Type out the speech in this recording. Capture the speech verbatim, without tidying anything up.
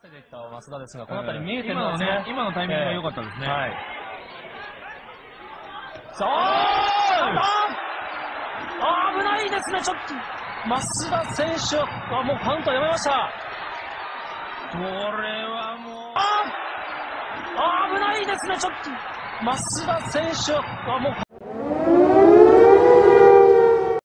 せていった増田ですが、この辺り見えてるのはね、今のタイミングが良かったですね。はい。 さあ、あ、危ないですね、ちょっと増田選手はもうカウントやめました。 これはもう、 あ、危ないですね、ちょっと増田選手はもう。